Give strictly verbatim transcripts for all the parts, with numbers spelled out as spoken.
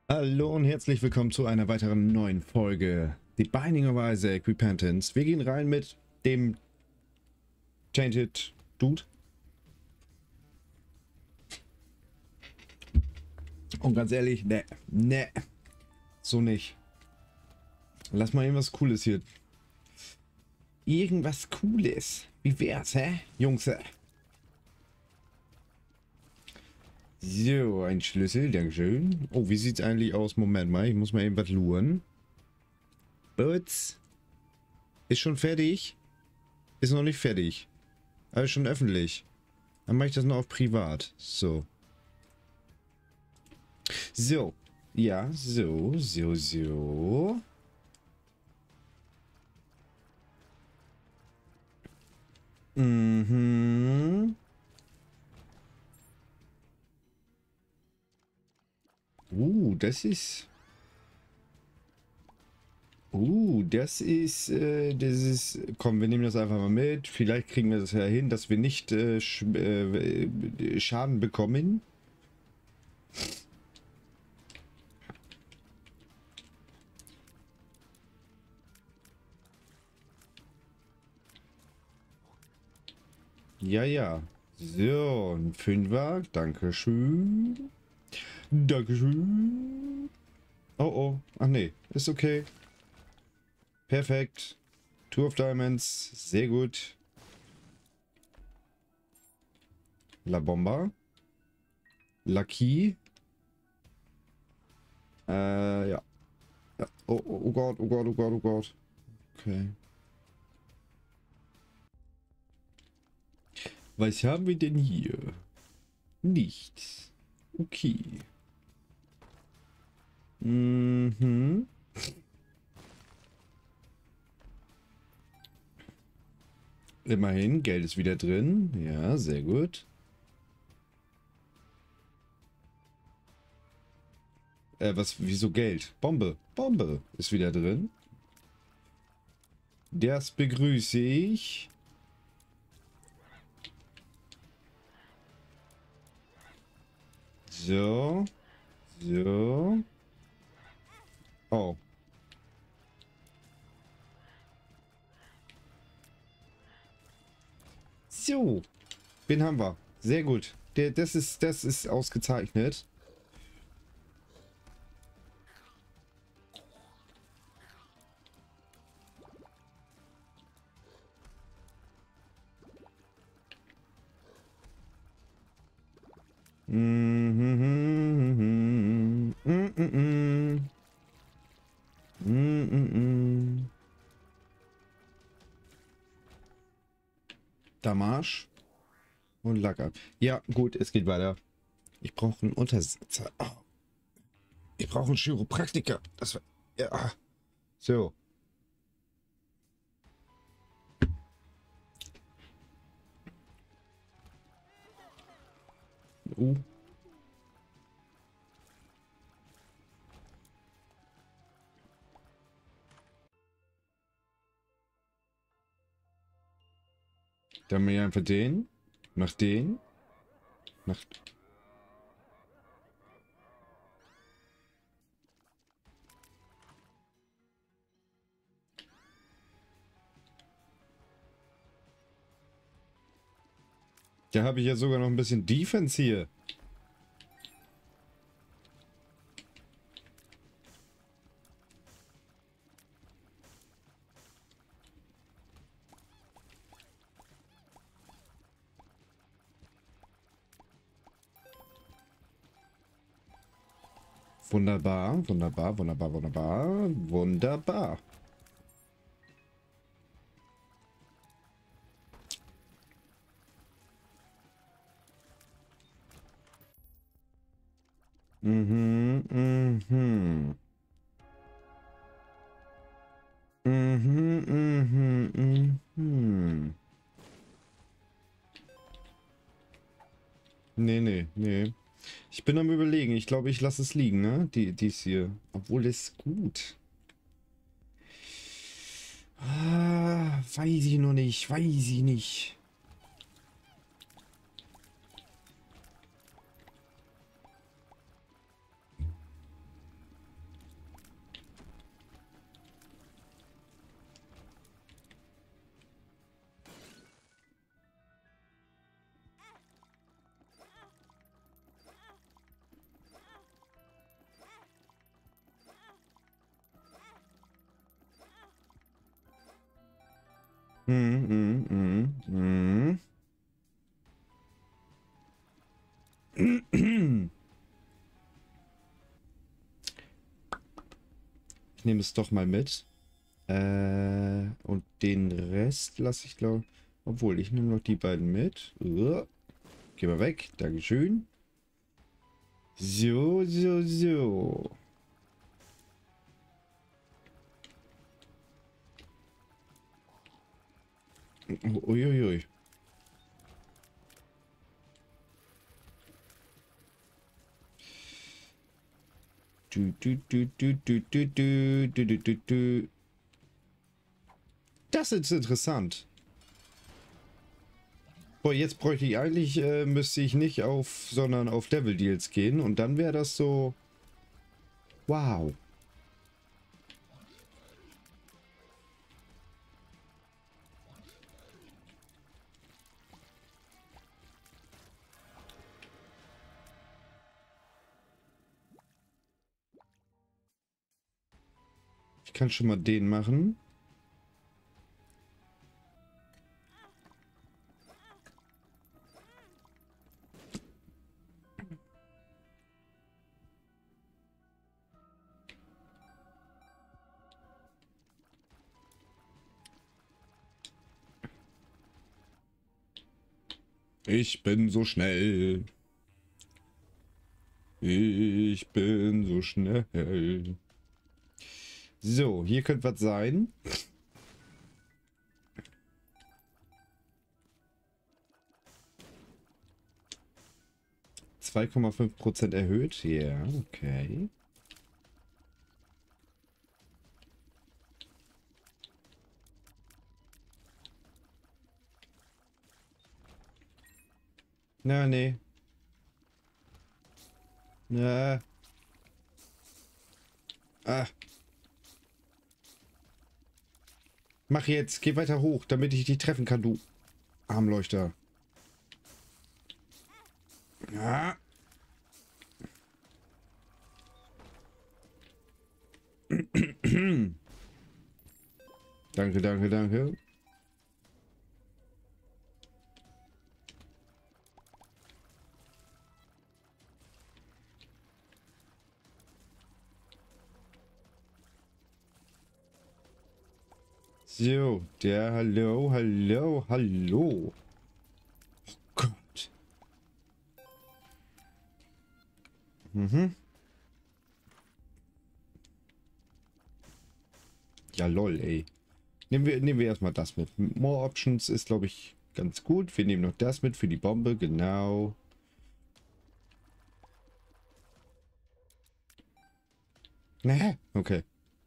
Hallo und herzlich willkommen zu einer weiteren neuen Folge The Binding of Isaac Repentance. Wir gehen rein mit dem Tainted Dude. Und ganz ehrlich, ne, ne, so nicht. Lass mal irgendwas Cooles hier. Irgendwas Cooles. Wie wär's, hä, Jungs? So, ein Schlüssel, dankeschön. Oh, wie sieht's eigentlich aus? Moment mal, ich muss mal eben was luren. Birds. Ist schon fertig? Ist noch nicht fertig. Aber schon öffentlich. Dann mache ich das noch auf privat. So. So. Ja, so, so, so. Mhm. Uh, das ist... Uh, das ist, äh, das ist... Komm, wir nehmen das einfach mal mit. Vielleicht kriegen wir das ja hin, dass wir nicht äh, sch äh, Schaden bekommen. Ja, ja. So, ein Fünfer. Dankeschön. Dankeschön. Oh, oh. Ach nee, ist okay. Perfekt. Two of Diamonds. Sehr gut. La Bomba. Lucky. Äh, ja. Ja. Oh, oh, oh Gott, oh Gott, oh Gott, oh Gott. Okay. Was haben wir denn hier? Nichts. Okay. Mhm. Immerhin, Geld ist wieder drin. Ja, sehr gut. Äh, was, wieso Geld? Bombe. Bombe ist wieder drin. Das begrüße ich. So. So. Oh. So. Den haben wir. Sehr gut. Der, das ist, das ist ausgezeichnet. Mhm. Mhm. Mhm. Mhm. Damage und Lack ab. Ja, gut, es geht weiter. Ich brauche einen Untersetzer. Oh. Ich brauche einen Chiropraktiker. Das war, ja. So. Uh. Dann mir einfach den. Mach den. Mach. Da habe ich ja sogar noch ein bisschen Defense hier. Wunderbar, wunderbar, wunderbar, wunderbar, wunderbar. Mhm, mhm. Mhm, mhm, mhm. Nee, nee, nee. Ich bin am Überlegen. Ich glaube, ich lasse es liegen, ne? Die, dies hier. Obwohl, das ist gut. Ah, weiß ich noch nicht. Weiß ich nicht. nehme es doch mal mit. Äh, und den Rest lasse ich, glaube obwohl, ich nehme noch die beiden mit. Uh, geh mal weg. Dankeschön. So, so, so. Uiuiui. Du, du, du, du, du, du, du, du, du, du, du. Das ist interessant. Boah, jetzt bräuchte ich eigentlich, äh, müsste ich nicht auf, sondern auf Devil Deals gehen. Und dann wäre das so... Wow. Ich kann schon mal den machen. Ich bin so schnell. Ich bin so schnell. So, hier könnte was sein. zwei Komma fünf Prozent erhöht. Ja, okay. Na, nee. Na. Ah. Mach jetzt. Geh weiter hoch, damit ich dich treffen kann, du Armleuchter. Ja. Danke, danke, danke. So, der Hallo, Hallo, Hallo. Oh Gott. Mhm. Ja, lol, ey. Nehmen wir, nehmen wir erstmal das mit. More Options ist, glaube ich, ganz gut. Wir nehmen noch das mit für die Bombe, genau. Ne, okay.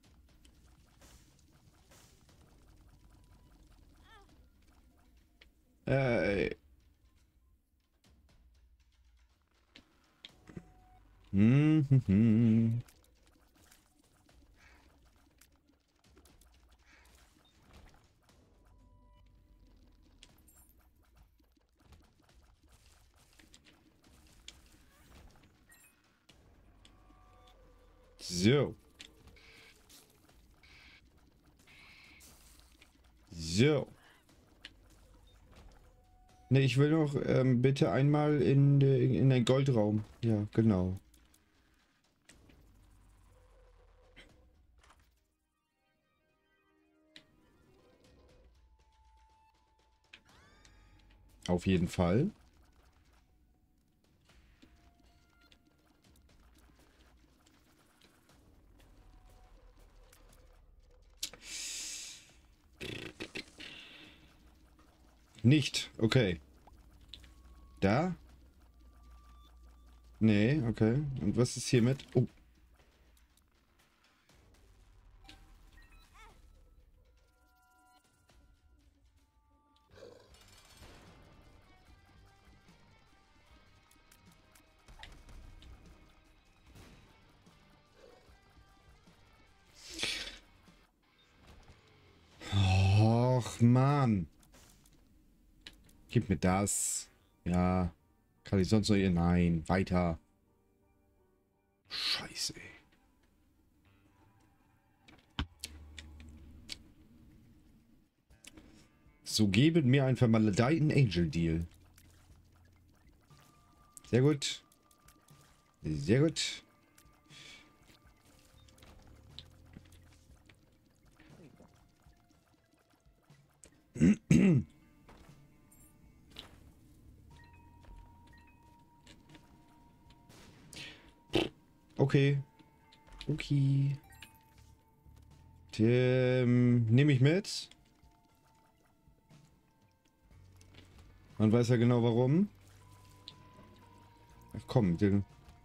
Äh. Hm, hm, hm. So. So. Ne, ich will noch ähm, bitte einmal in, in den Goldraum. Ja, genau. Auf jeden Fall. Nicht. Okay. Da? Nee, okay. Und was ist hiermit? Oh. Och, Mann. Gib mir das. Ja. Kann ich sonst noch hier? Nein. Weiter. Scheiße, ey. So geben mir einen vermaledeiten Angel Deal. Sehr gut. Sehr gut. Okay. Okay. Ähm, nehme ich mit. Man weiß ja genau warum. Ach komm, den...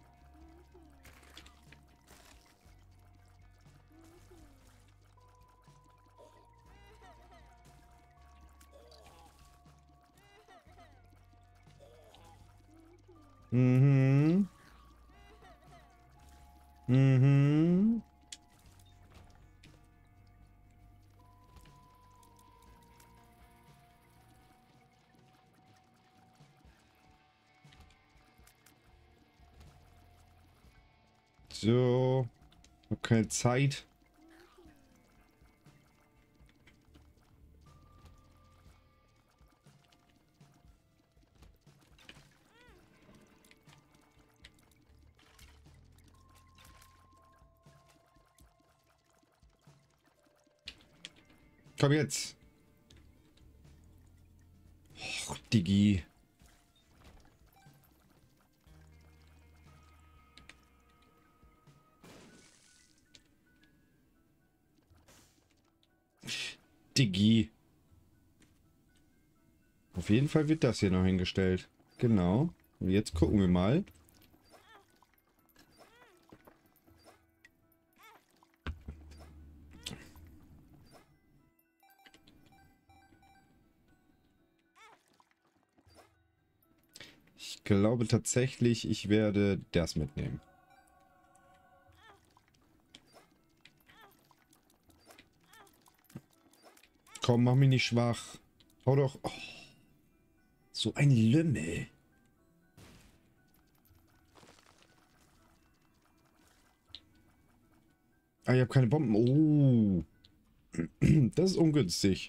Mhm. Mhm. So. Hab keine Zeit. Komm jetzt. Och, Digi. Digi. Auf jeden Fall wird das hier noch hingestellt. Genau. Und jetzt gucken wir mal. Ich glaube tatsächlich, ich werde das mitnehmen. Komm, mach mich nicht schwach. Hau doch. Oh, so ein Lümmel. Ah, ich habe keine Bomben. Oh. Das ist ungünstig.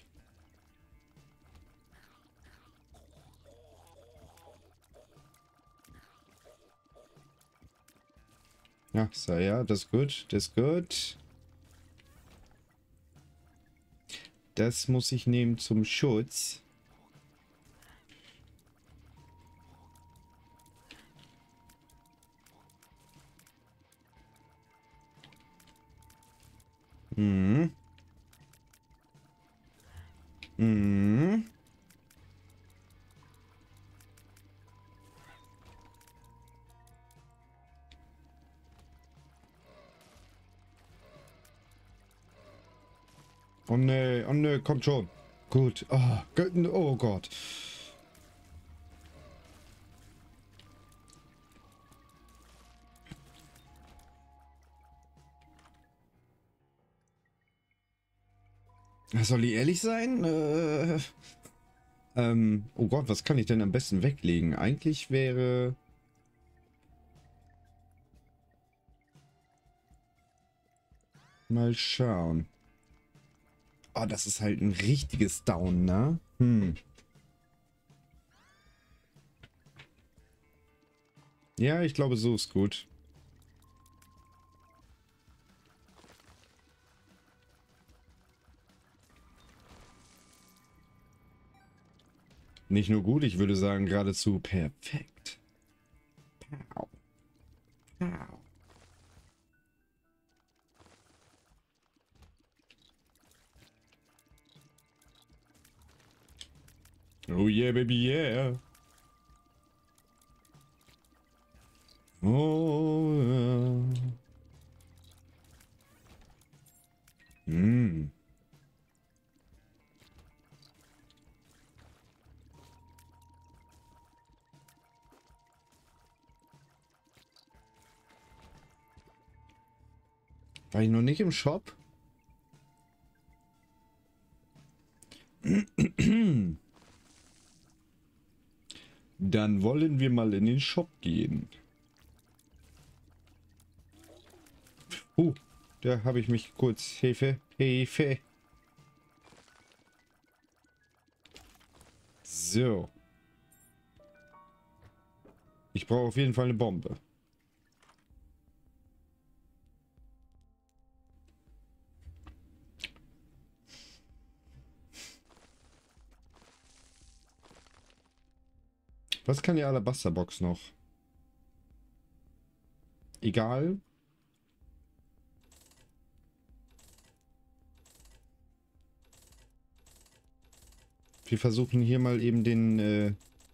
Ja, so, ja, das ist gut. Das ist gut. Das muss ich nehmen zum Schutz. Mhm. Mhm. Oh ne, oh ne, kommt schon. Gut. Oh, Gott, oh Gott. Soll ich ehrlich sein? Äh, ähm, oh Gott, was kann ich denn am besten weglegen? Eigentlich wäre... Mal schauen. Oh, das ist halt ein richtiges Down, ne? Hm. Ja, ich glaube, so ist gut. Nicht nur gut, ich würde sagen, geradezu perfekt. Pow. Pow. Oh yeah, baby, yeah. Oh, yeah. Hm. War ich noch nicht im Shop? Dann wollen wir mal in den Shop gehen. Uh, da habe ich mich kurz... Hilfe, Hilfe. So. Ich brauche auf jeden Fall eine Bombe. Was kann die Alabasterbox noch? Egal. Wir versuchen hier mal eben den... Äh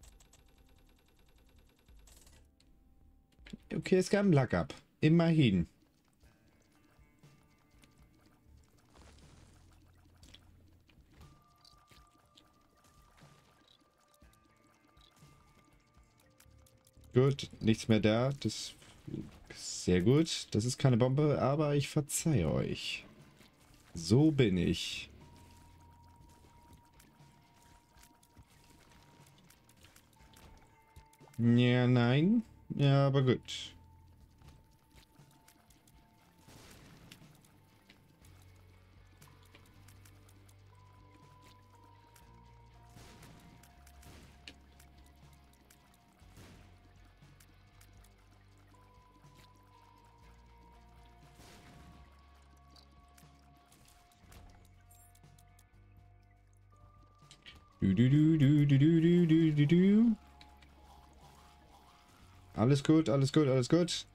okay, es gab einen Luck Up. Immerhin. Gut, nichts mehr da. Das ist sehr gut. Das ist keine Bombe, aber ich verzeihe euch. So bin ich. Ja, nein. Ja, aber gut. Du, du, du, du, du, du, du, du, du. Alles gut, alles gut, alles gut.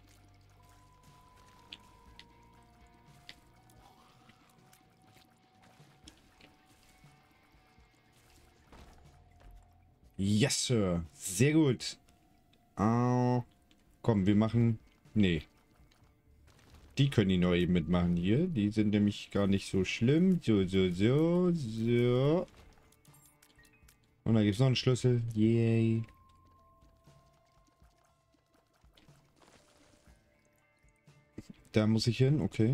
Yes, Sir. Sehr gut. Ah, komm, wir machen... Nee. Die können die neu mitmachen hier. Die sind nämlich gar nicht so schlimm. So, so, so, so. Und da gibt es noch einen Schlüssel. Yay. Da muss ich hin, okay.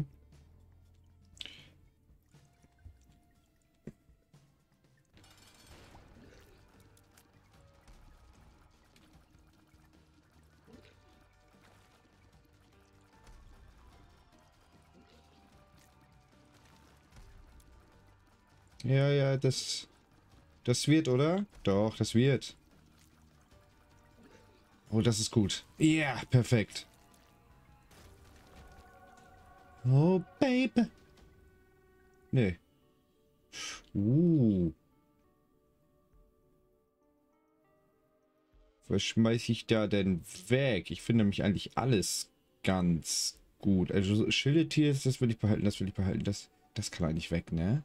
Ja, ja, das... Das wird, oder? Doch, das wird. Oh, das ist gut. Ja, yeah, perfekt. Oh, Baby. Nee. Uh. Was schmeiß ich da denn weg? Ich finde nämlich eigentlich alles ganz gut. Also Schildetier, das will ich behalten, das will ich behalten. Das, das kann eigentlich weg, ne?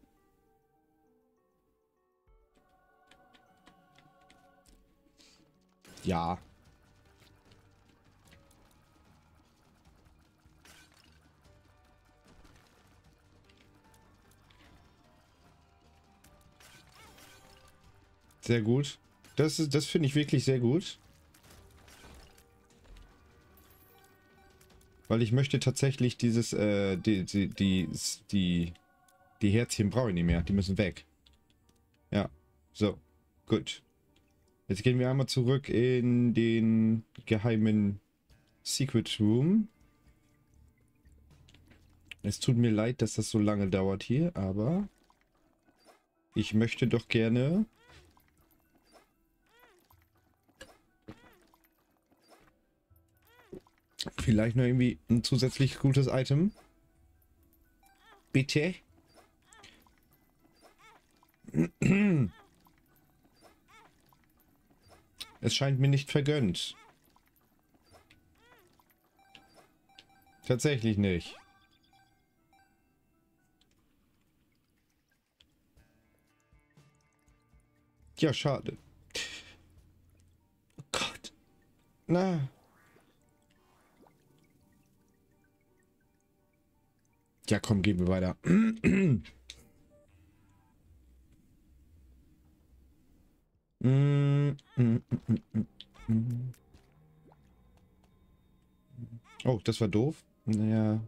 Ja. Sehr gut. Das ist, das finde ich wirklich sehr gut. Weil ich möchte tatsächlich dieses, äh, die, die, die, die, die Herzchen brauche ich nicht mehr. Die müssen weg. Ja. So. Gut. Jetzt gehen wir einmal zurück in den geheimen Secret Room. Es tut mir leid, dass das so lange dauert hier, aber ich möchte doch gerne vielleicht noch irgendwie ein zusätzlich gutes Item. Bitte? Es scheint mir nicht vergönnt. Tatsächlich nicht. Ja, schade. Oh Gott. Na. Ja, komm, gehen wir weiter. Oh, das war doof. Naja.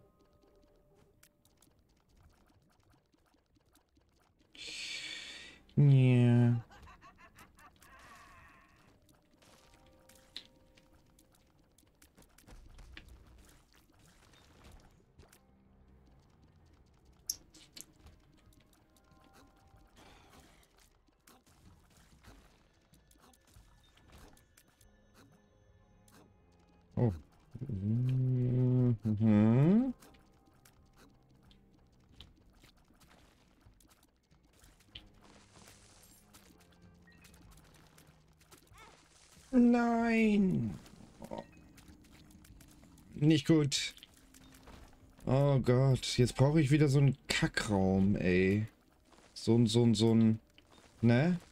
Ja. Oh. Mhm. Nein. Oh. Nicht gut. Oh Gott. Jetzt brauche ich wieder so einen Kackraum, ey. So ein, so ein, so ein... Ne?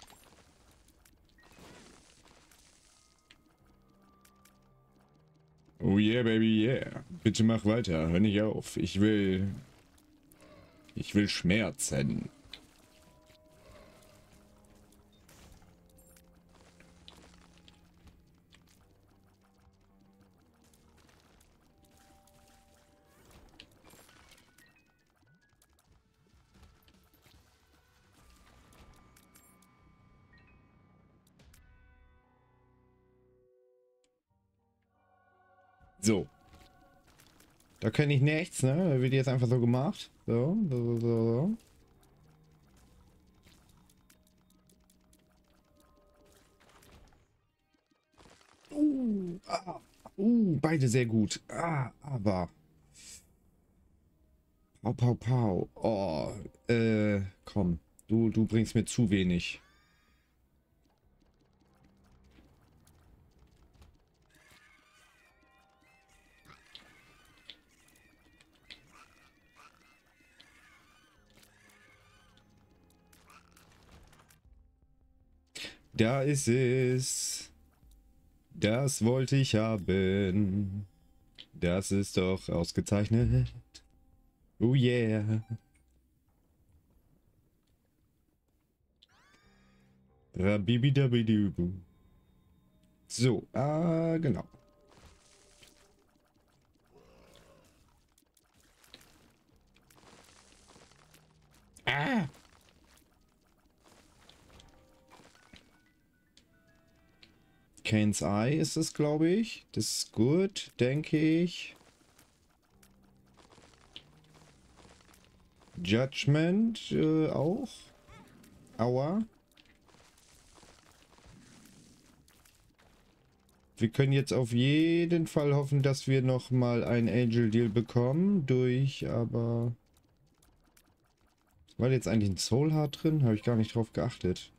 Oh yeah, baby, yeah. Bitte mach weiter. Hör nicht auf. Ich will... Ich will Schmerzen. So. Da kann ich nichts, ne? Da wird jetzt einfach so gemacht. So, so, so, so. Uh, ah, uh, beide sehr gut. Ah, aber. Pau, pau, pau. Oh, äh, komm. Du, du bringst mir zu wenig. Da ist es. Das wollte ich haben. Das ist doch ausgezeichnet. Oh yeah. Rabibidabidubu. So, ah, genau. Ah! Kane's Eye ist es, glaube ich. Das ist gut, denke ich. Judgment äh, auch. Aua. Wir können jetzt auf jeden Fall hoffen, dass wir noch mal ein Angel Deal bekommen. Durch, aber... War jetzt eigentlich ein Soul Heart drin? Habe ich gar nicht drauf geachtet.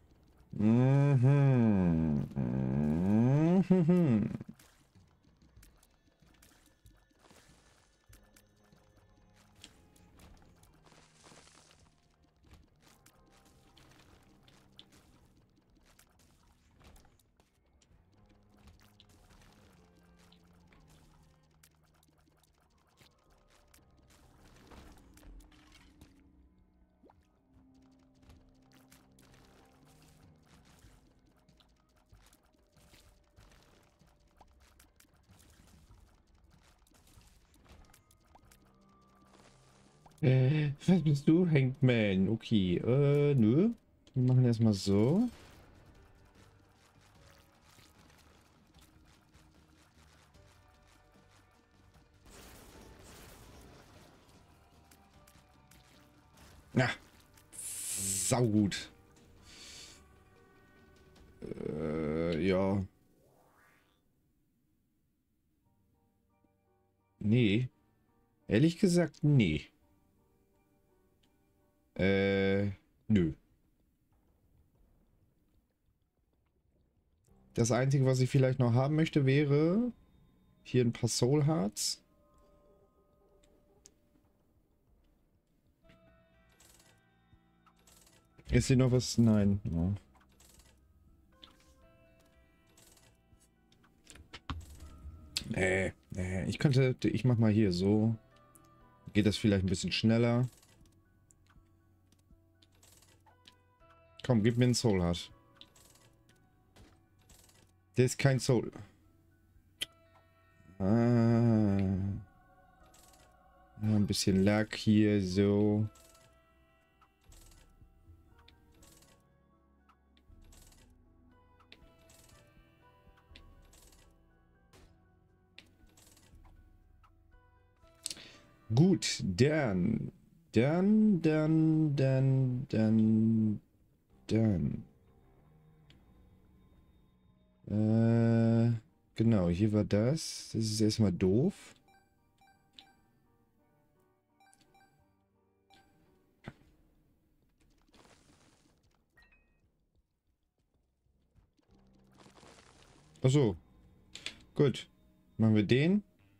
Mhm. Mhm. Äh, was bist du? Hangman. Okay, äh, nö. Wir machen erstmal so. Ja, saugut. Äh, ja. Nee. Ehrlich gesagt, nee. Äh, nö. Das Einzige, was ich vielleicht noch haben möchte, wäre hier ein paar Soul Hearts. Ist hier noch was? Nein. Ja. Nee, nee, ich könnte, ich mach mal hier so. Geht das vielleicht ein bisschen schneller? Komm, gib mir einen Soul Heart. Der ist kein Soul. Ah. Ja, ein bisschen Lack hier, so. Gut, dann, dann, dann, dann, dann, dann. Äh, genau, hier war das. Das ist erstmal doof. Achso. Gut. Machen wir den.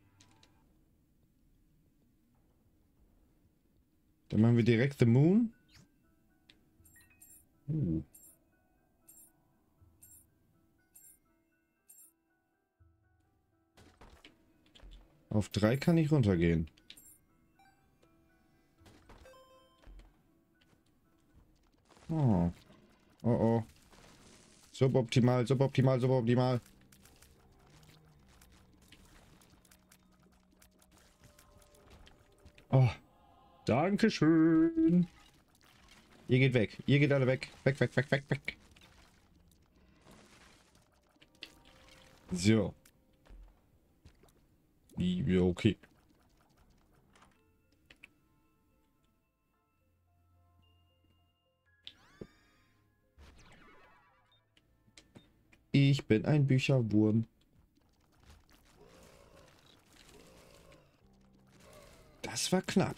Dann machen wir direkt The Moon. Uh. Auf drei kann ich runtergehen. Oh. Oh oh. Suboptimal, suboptimal, suboptimal. Oh. Dankeschön. Ihr geht weg. Ihr geht alle weg. Weg, weg, weg, weg, weg. So. Ja, okay. Ich bin ein Bücherwurm. Das war knapp.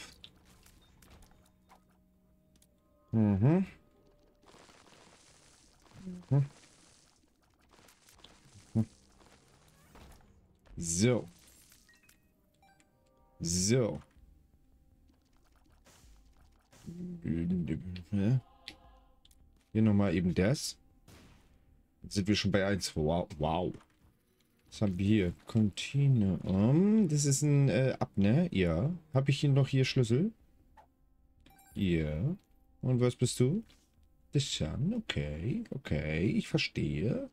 Mhm. Mhm. Mhm. So. So. Hier nochmal eben das. Jetzt sind wir schon bei eins. Wow. Wow. Was haben wir hier? Continuum. Das ist ein äh, Ab, ne? Ja. Habe ich hier noch hier Schlüssel? Ja. Und was bist du? Das Sun. Okay. Okay. Ich verstehe.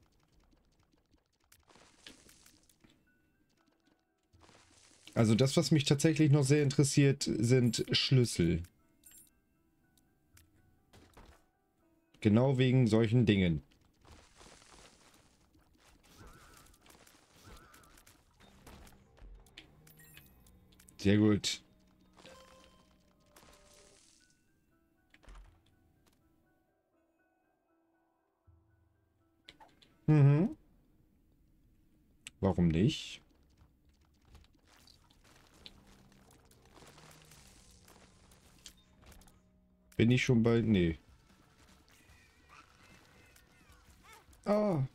Also das, was mich tatsächlich noch sehr interessiert, sind Schlüssel. Genau wegen solchen Dingen. Sehr gut. Mhm. Warum nicht? Bin ich schon bei... Nee. Ah.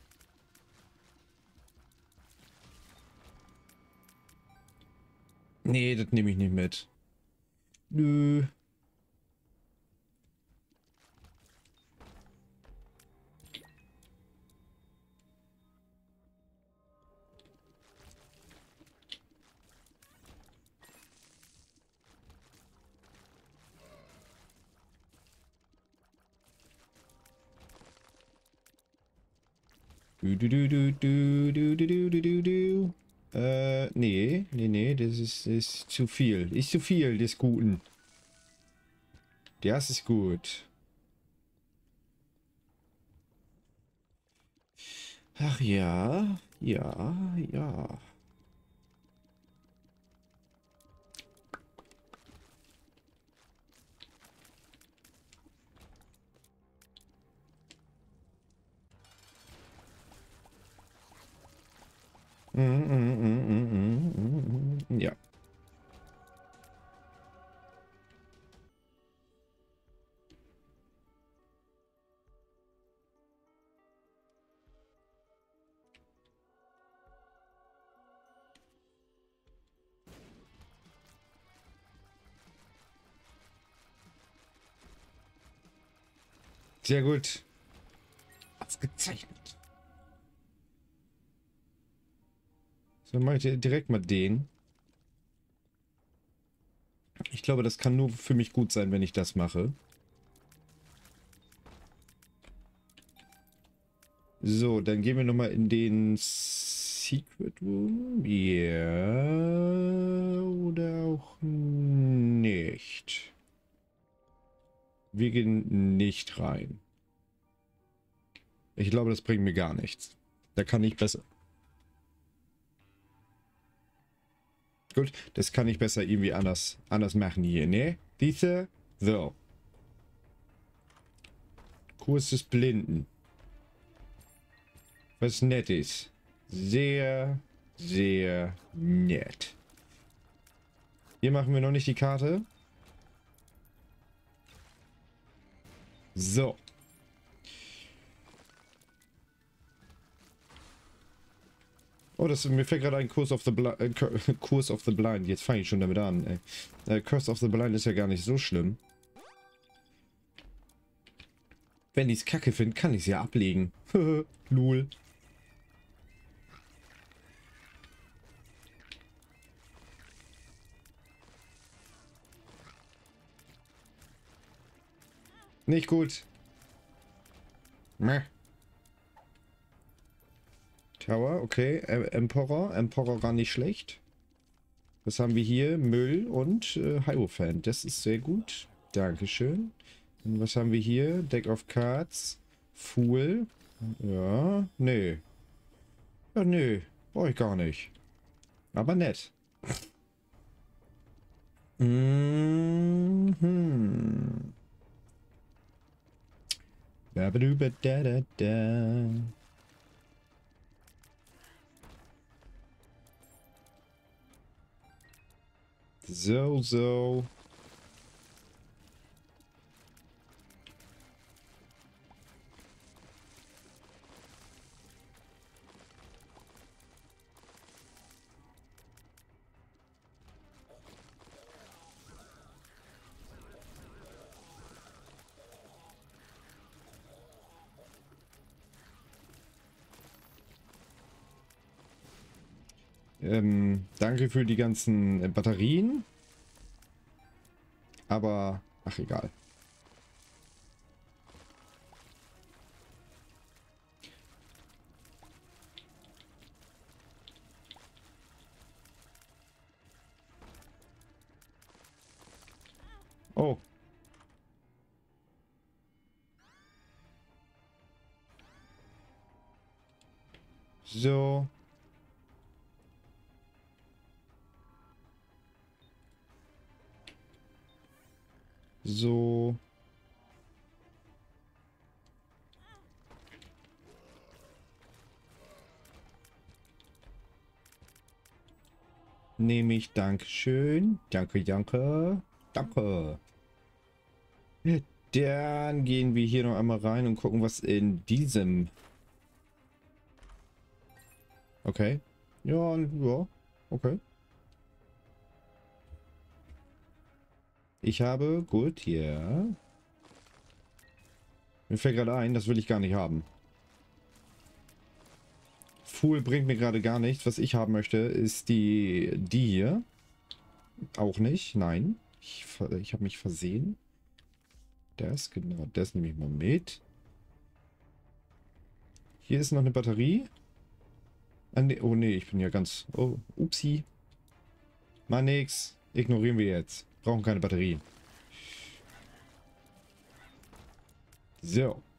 Nee, das nehme ich nicht mit. Nö. Du, du, du, du, du, du, du, du, du, du, du. Äh, nee, nee, nee, das ist, ist zu viel. Ist zu viel des Guten. Das ist gut. Ach ja, ja, ja. Mm, mm, mm, mm, mm, mm, ja. Sehr gut. Ausgezeichnet. So, mache ich direkt mal den. Ich glaube, das kann nur für mich gut sein, wenn ich das mache. So, dann gehen wir nochmal in den Secret Room. Ja, oder auch nicht. Wir gehen nicht rein. Ich glaube, das bringt mir gar nichts. Da kann ich besser... Gut, das kann ich besser irgendwie anders, anders machen hier, ne? Diese? So. Kurs des Blinden. Was nett ist. Sehr, sehr nett. Hier machen wir noch nicht die Karte. So. Oh, das, mir fällt gerade ein Curse of the Blind. Äh, Curse of the Blind. Jetzt fange ich schon damit an, ey. Äh, Curse of the Blind ist ja gar nicht so schlimm. Wenn ich es kacke finde, kann ich es ja ablegen. Lul. Nicht gut. Meh. Tower, okay. Äh, Emperor. Emperor gar nicht schlecht. Was haben wir hier? Müll und äh, Hierophant. Das ist sehr gut. Dankeschön. Und was haben wir hier? Deck of Cards. Fool. Ja, nee. Ja, nee. Brauche ich gar nicht. Aber nett. Mhm. Babadubadadada. So, so. Ähm, danke für die ganzen äh, Batterien. Aber, ach egal. Oh. So. So. Nehme ich. Dankeschön. Danke, danke. Danke. Dann gehen wir hier noch einmal rein und gucken, was in diesem... Okay. Ja, ja. Okay. Ich habe... Gut, ja. Mir fällt gerade ein, das will ich gar nicht haben. Fool bringt mir gerade gar nichts. Was ich haben möchte, ist die... Die hier. Auch nicht. Nein. Ich, ich habe mich versehen. Das, genau. Das nehme ich mal mit. Hier ist noch eine Batterie. Ah, nee, oh nee, ich bin ja ganz... Oh, upsi. Mal nix. Ignorieren wir jetzt. Brauchen keine Batterien. So.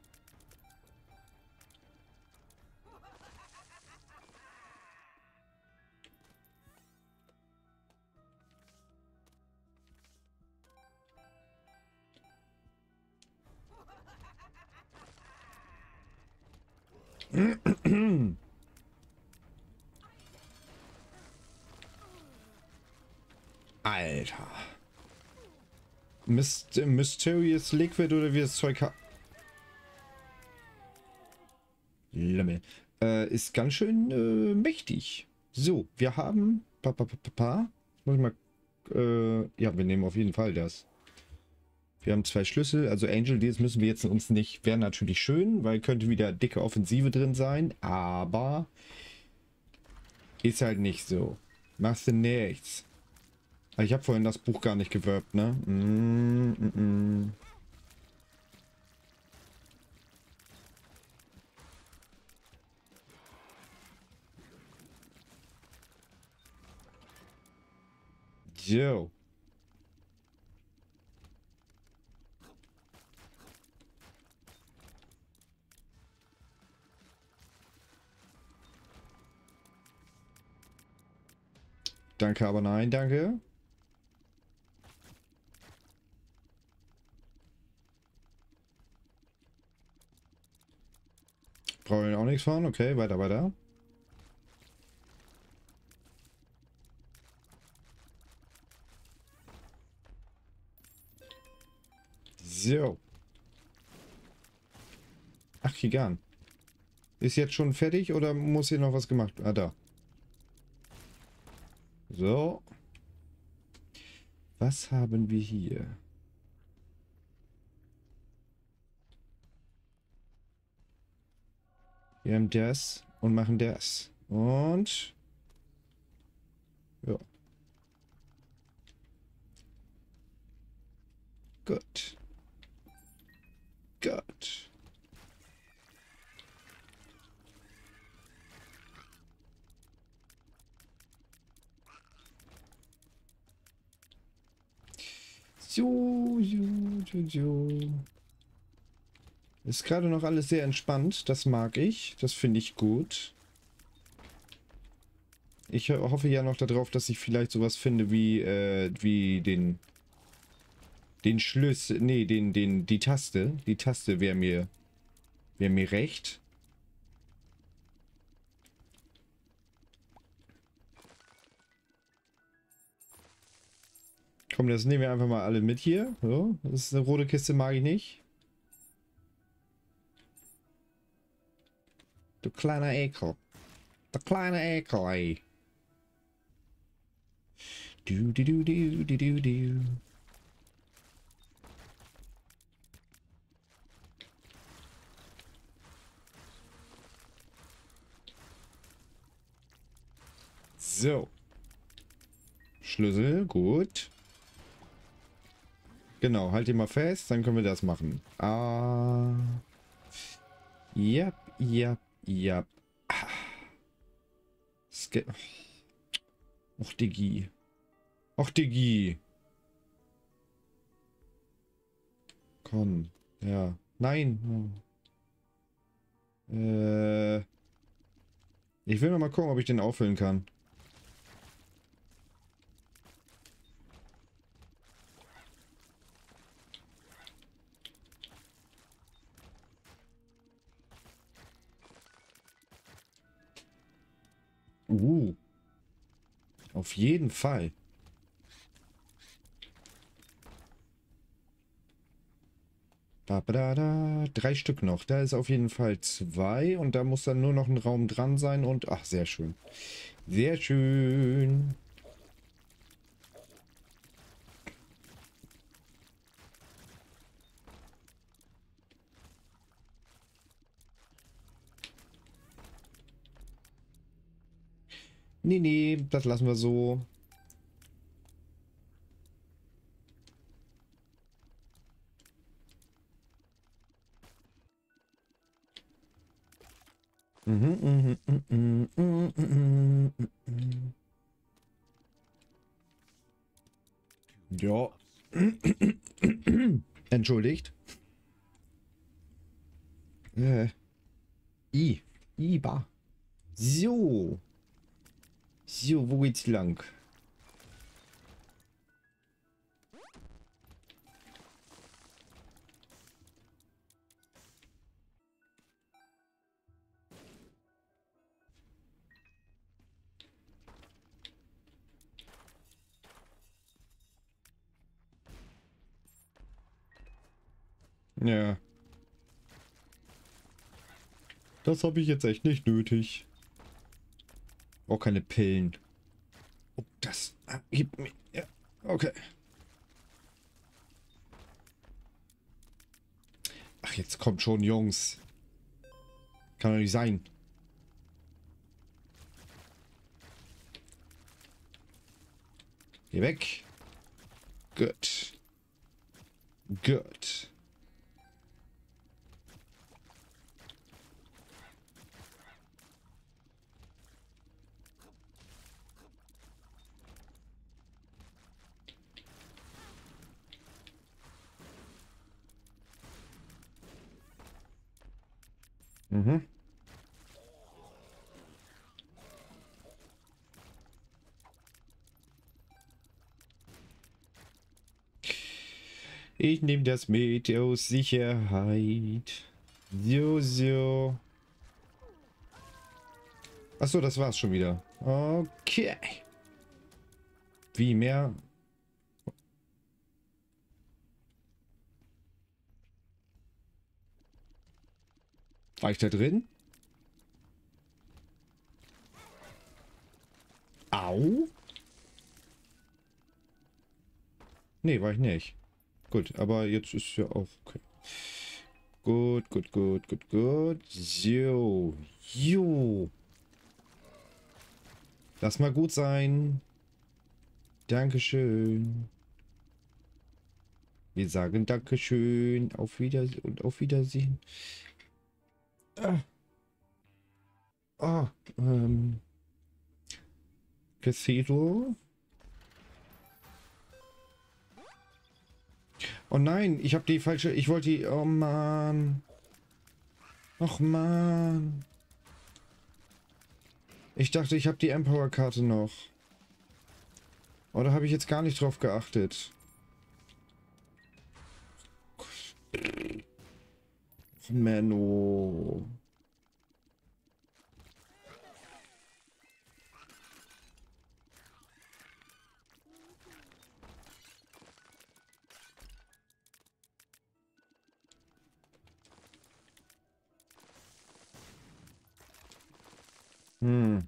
Alter. Myst Mysterious Liquid oder wie das Zeug hat. Lümmel. Äh, ist ganz schön äh, mächtig. So, wir haben... Pa, pa, pa, pa, pa. Muss ich mal... Äh, ja, wir nehmen auf jeden Fall das. Wir haben zwei Schlüssel. Also Angel Deals müssen wir jetzt uns nicht... Wäre natürlich schön, weil könnte wieder dicke Offensive drin sein. Aber... Ist halt nicht so. Machst du nichts. Ich habe vorhin das Buch gar nicht gewirbt, ne? Mm, mm, mm. So. Danke, aber nein, danke. Brauche ich auch nichts von. Okay, weiter, weiter. So. Ach, Kigan. Ist jetzt schon fertig oder muss hier noch was gemacht? Ah, da. So. Was haben wir hier? Wir haben das und machen das. Und... ja. Gut. Gut. So, so, so, so. Ist gerade noch alles sehr entspannt. Das mag ich. Das finde ich gut. Ich hoffe ja noch darauf, dass ich vielleicht sowas finde wie, äh, wie den, den Schlüssel, nee, den, den, die Taste. Die Taste wäre mir, wäre mir recht. Komm, das nehmen wir einfach mal alle mit hier. So, das ist eine rote Kiste, mag ich nicht. Du kleiner Ekel. Der kleine Ekel, ey. Du, du, du, du, du, du, du. So. Schlüssel, gut. Genau, halt ihn mal fest, dann können wir das machen. Ah. Yep, yep, yep. Ah. Och, Diggi. Och, Diggi. Komm. Ja. Nein. Äh. Ich will noch mal gucken, ob ich den auffüllen kann. Uh. Auf jeden Fall. Da, da, da. Drei Stück noch. Da ist auf jeden Fall zwei. Und da muss dann nur noch ein Raum dran sein. Und ach, sehr schön. Sehr schön. Nee, nee, das lassen wir so. Mhm, mhm, mhm, mhm, mhm, mhm. Ja. Entschuldigt. Äh. I. Iba. So. So, wo geht's lang? Ja. Das habe ich jetzt echt nicht nötig. Auch keine Pillen. Oh, das. Ah, gib mir. Ja. Okay. Ach, jetzt kommt schon, Jungs. Kann doch nicht sein. Geh weg. Gut. Gut. Mhm. Ich nehme das mit aus Sicherheit. So, so. Achso, das war's schon wieder. Okay. Wie mehr? War ich da drin? Au. Nee, war ich nicht. Gut, aber jetzt ist ja auch okay. Gut, gut, gut, gut, gut. So. Jo. Lass mal gut sein. Dankeschön. Wir sagen Dankeschön. Auf Wiedersehen und auf Wiedersehen. Ah. Ah. Ähm. Cathedral. Oh nein, ich habe die falsche. Ich wollte die. Oh Mann. Och Mann. Ich dachte, ich habe die Emperor-Karte noch. Oder habe ich jetzt gar nicht drauf geachtet? Och, Menno. Hm.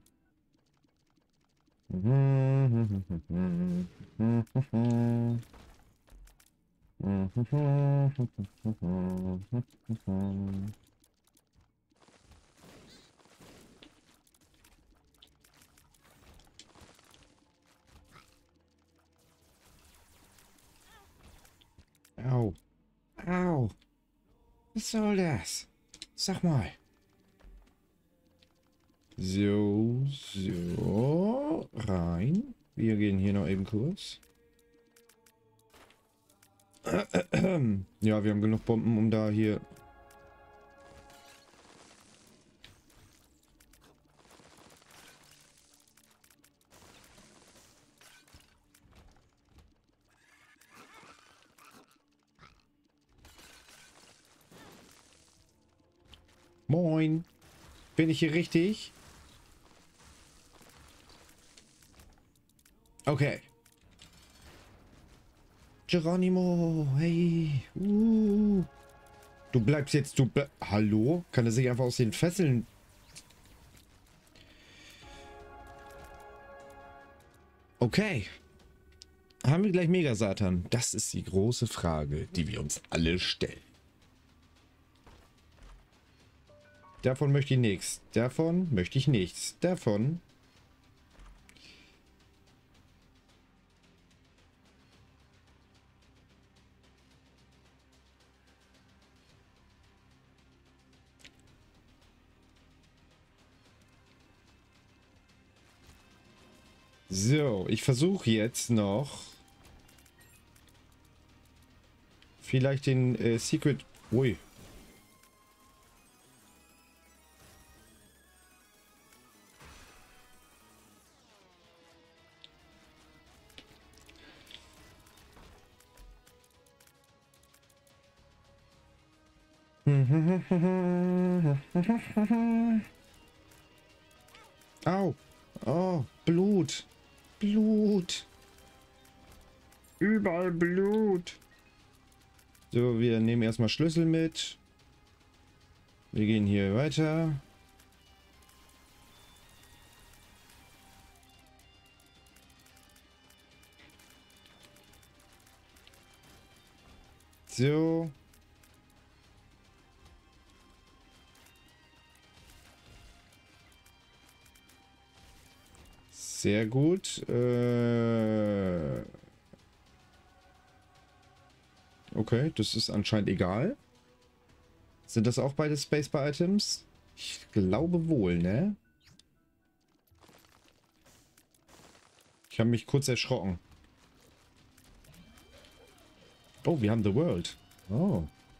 Au. Au. Was soll das? Sag mal. So, so. Rein. Wir gehen hier noch eben kurz. Ja, wir haben genug Bomben, um da hier... Moin. Bin ich hier richtig? Okay. Geronimo, hey. Uh. Du bleibst jetzt, du ble Hallo? Kann er sich einfach aus den Fesseln... Okay. Haben wir gleich Mega-Satan? Das ist die große Frage, die wir uns alle stellen. Davon möchte ich nichts. Davon möchte ich nichts. Davon... So, ich versuche jetzt noch vielleicht den äh, Secret... Ui. Au. Oh, Blut. Blut. Überall Blut. So, wir nehmen erstmal Schlüssel mit. Wir gehen hier weiter. So. Sehr gut. Äh okay, das ist anscheinend egal. Sind das auch beide Spacebar-Items? Ich glaube wohl, ne? Ich habe mich kurz erschrocken. Oh, wir haben The World. Oh.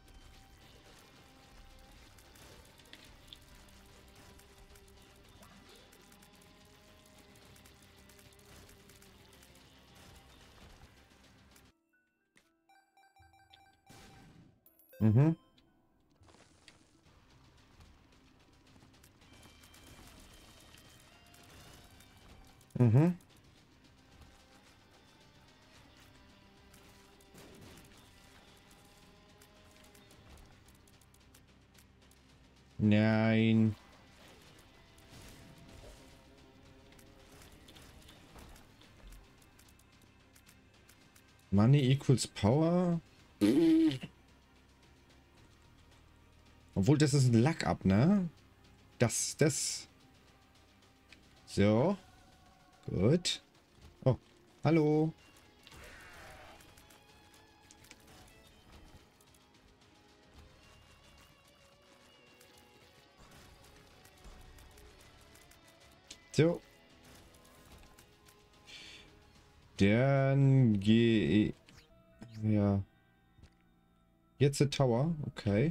Mhm. Mhm. Nein. Money equals Power. Obwohl, das ist ein Luck-Up, ne? Das, das. So. Gut. Oh, hallo. So. Dann gehe ich. Ja. Jetzt der Tower. Okay.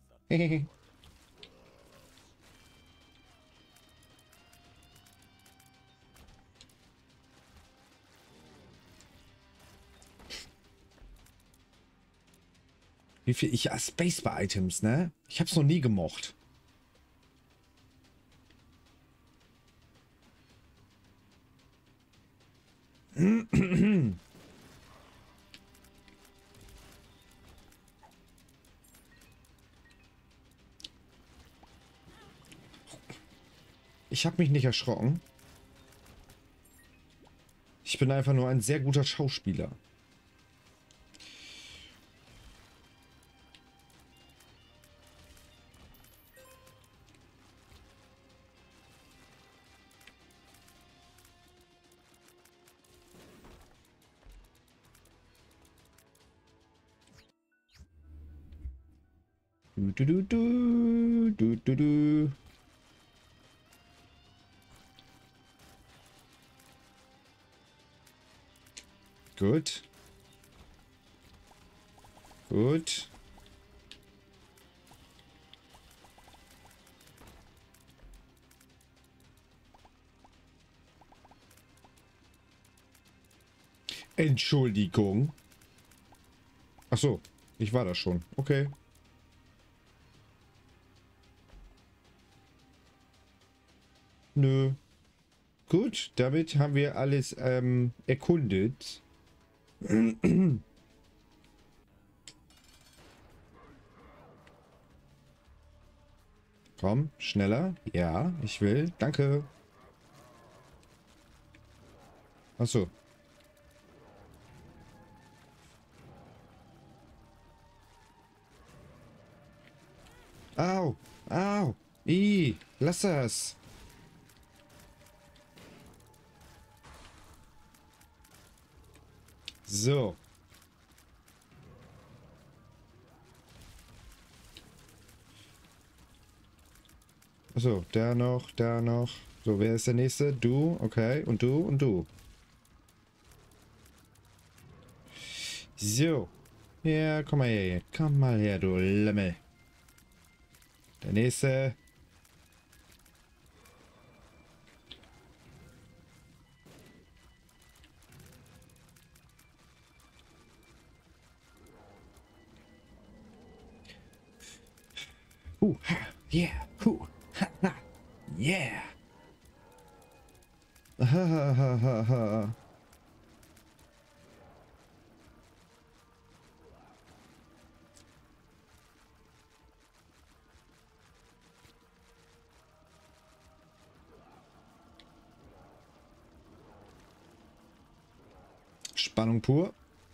Wie viel ich. Ja, Spacebar-Items, ne? Ich hab's noch nie gemocht. Ich habe mich nicht erschrocken. Ich bin einfach nur ein sehr guter Schauspieler. Du, du, du, du, du, du, du. Gut. Gut. Entschuldigung. Ach so, ich war da schon. Okay. Nö. Gut, damit haben wir alles ähm, erkundet. Komm, schneller. Ja, ich will. Danke. Ach so. Au, au. Ih, lass das. So. Achso, da noch, da noch. So, wer ist der nächste? Du, okay. Und du und du. So. Ja, komm mal her. Komm mal her, du Lemmel. Der nächste. Uh, ha, yeah, hu, ha, ha, yeah. Ha, ha, ha, ha, ha. Spannung pur.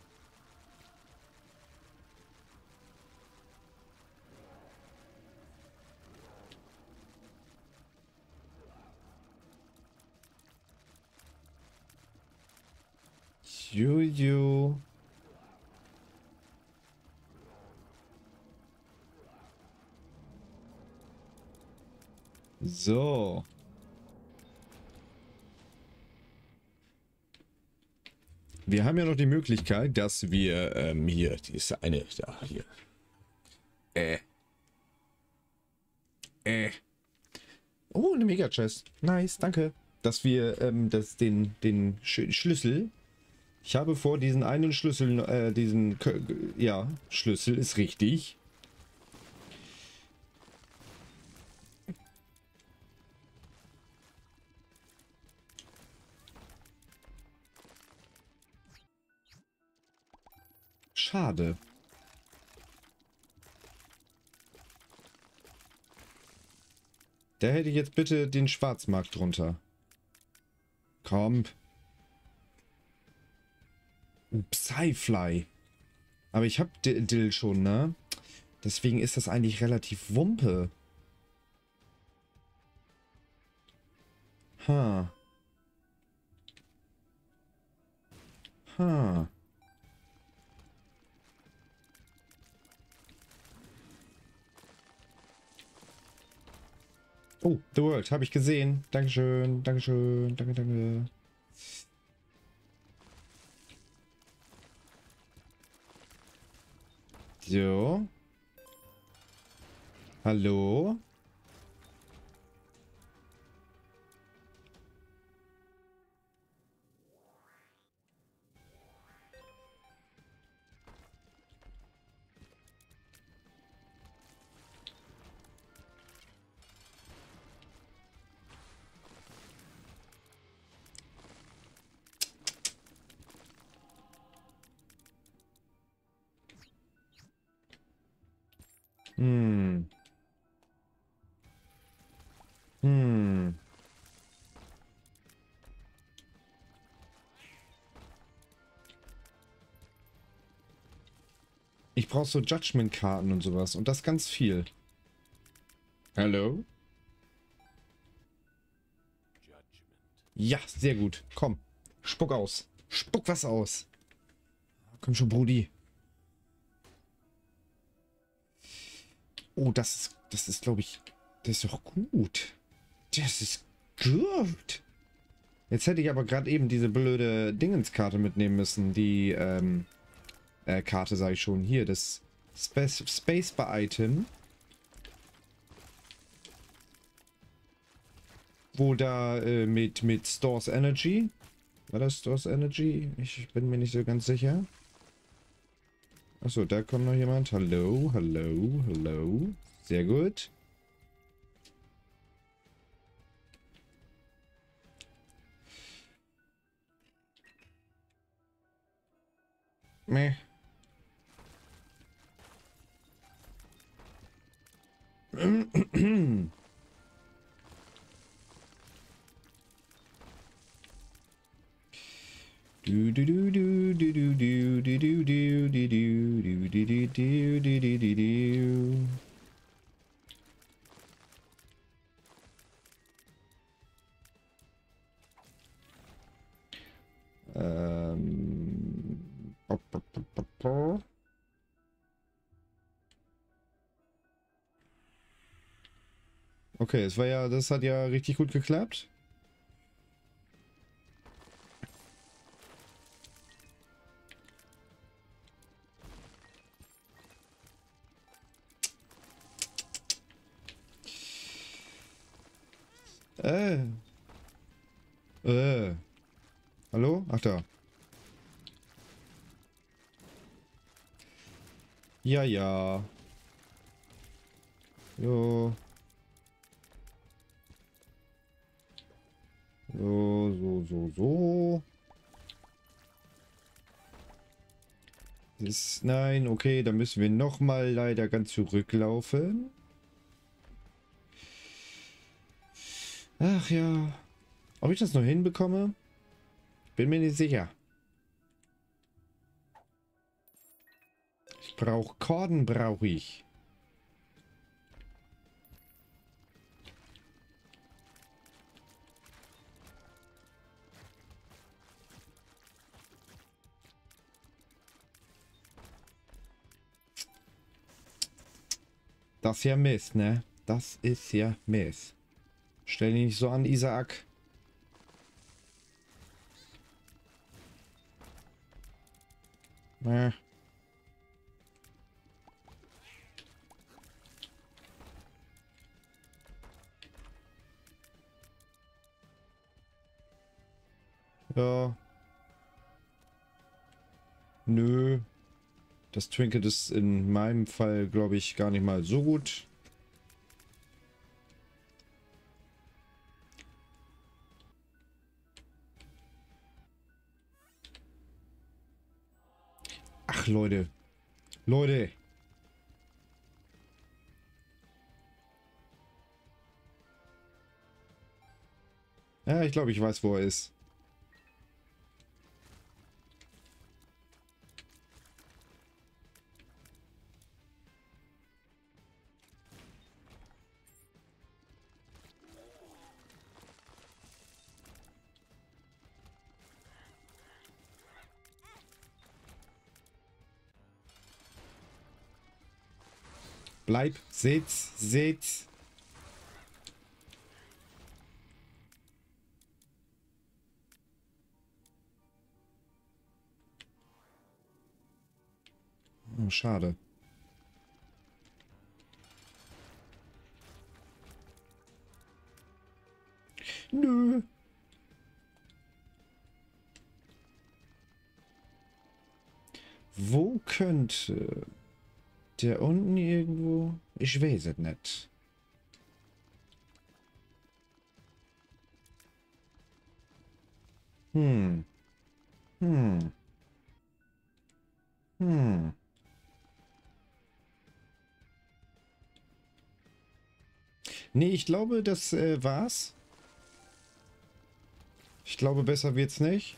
Juju. So. Wir haben ja noch die Möglichkeit, dass wir ähm, hier, die ist eine, da, hier. Äh. Äh. Oh, eine Mega-Chest. Nice, danke. Dass wir ähm, das, den, den Sch Schlüssel. Ich habe vor, diesen einen Schlüssel, äh, diesen, ja, Schlüssel ist richtig. Schade. Da hätte ich jetzt bitte den Schwarzmarkt drunter. Komm. Psyfly. Aber ich hab D Dill schon, ne? Deswegen ist das eigentlich relativ Wumpe. Ha. Ha. Oh, The World, habe ich gesehen. Dankeschön, Dankeschön, danke, danke. So. Hallo? Hm. Hm. Ich brauche so Judgment-Karten und sowas. Und das ganz viel. Hallo? Ja, sehr gut. Komm. Spuck aus. Spuck was aus. Komm schon, Brudi. Oh, das ist, das ist, glaube ich, das ist doch gut. Das ist gut. Jetzt hätte ich aber gerade eben diese blöde Dingenskarte mitnehmen müssen. Die, ähm, äh, Karte sage ich schon. Hier, das Space, Spacebar-Item. Wo da, äh, mit, mit Stores Energy. War das Stores Energy? Ich bin mir nicht so ganz sicher. Achso, da kommt noch jemand. Hallo, hallo, hallo. Sehr gut. Meh. Du du du du du du du du du du du du du du du du du du du. Ähm. Okay, es war ja, das hat ja richtig gut geklappt. Äh. Äh. Hallo? Ach da. Ja, ja. Jo. So, so, so, so. Das, nein, okay, dann müssen wir noch mal leider ganz zurücklaufen. Ach ja. Ob ich das noch hinbekomme? Bin mir nicht sicher. Ich brauche Korden, brauche ich. Das ist ja Mist, ne? Das ist ja Mist. Stell dich nicht so an, Isaac. Äh. Ja. Nö. Das Trinket ist in meinem Fall, glaube ich, gar nicht mal so gut. Ach, Leute. Leute. Ja, ich glaube, ich weiß, wo er ist. Bleib. Sitz. Sitz. Oh, schade. Nö. Wo könnte der unten irgendwo? Ich weiß es nicht. Hm. Hm. Hm. Nee, ich glaube, das äh, war's. Ich glaube, besser wird's nicht.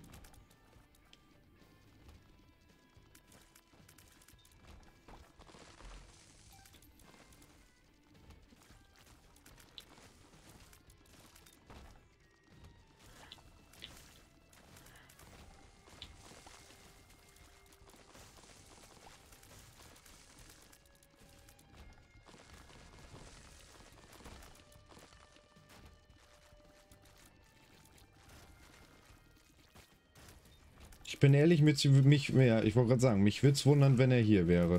Ich bin ehrlich, mit mich, ja, ich wollte gerade sagen, mich würde es wundern, wenn er hier wäre.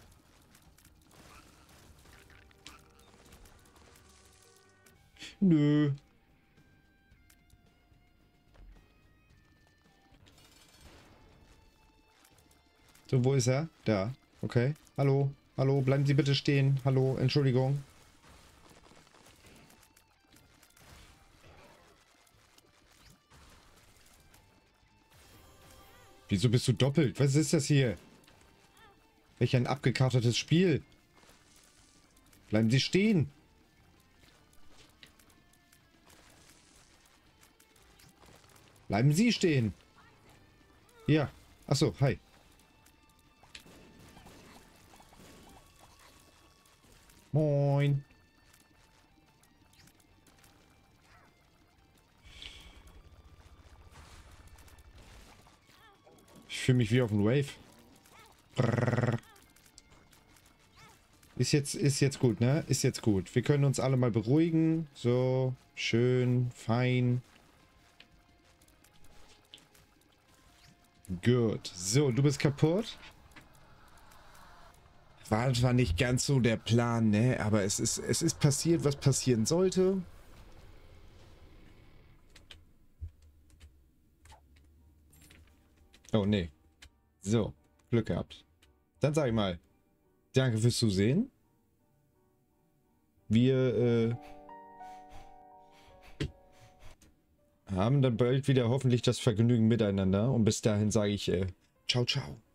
Nö. So, wo ist er? Da. Okay. Hallo. Hallo, bleiben Sie bitte stehen. Hallo, Entschuldigung. Wieso bist du doppelt? Was ist das hier? Welch ein abgekartetes Spiel. Bleiben Sie stehen. Bleiben Sie stehen. Ja. Achso, hi. Moin. Ich fühle mich wie auf dem Wave. Brrr. Ist jetzt, ist jetzt gut, ne? Ist jetzt gut. Wir können uns alle mal beruhigen. So, schön, fein. Gut. So, du bist kaputt. War zwar nicht ganz so der Plan, ne? Aber es ist, es ist passiert, was passieren sollte. Oh, nee. So, Glück gehabt. Dann sag ich mal, danke fürs Zusehen. Wir äh, haben dann bald wieder hoffentlich das Vergnügen miteinander. Und bis dahin sage ich, äh, ciao, ciao.